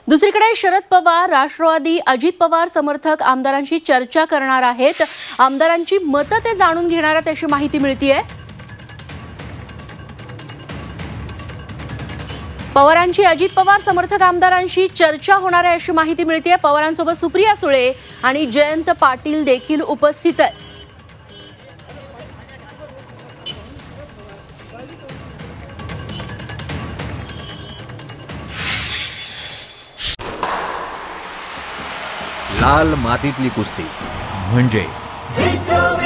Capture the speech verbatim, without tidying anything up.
दुसरीकडे शरद पवार राष्ट्रवादी अजित पवार समर्थक आमदारांशी चर्चा करणार आहेत। आमदारांची मतं ते जाणून घेणार आहेत अशी माहिती मिळतेय। पवारांची अजित पवार समर्थक आमदारांशी चर्चा होणार आहे अशी माहिती मिळतेय। पवारांसोबत सुप्रिया सुळे आणि जयंत पाटील देखील उपस्थित आहेत। लाल मातीतली कुस्ती म्हणजे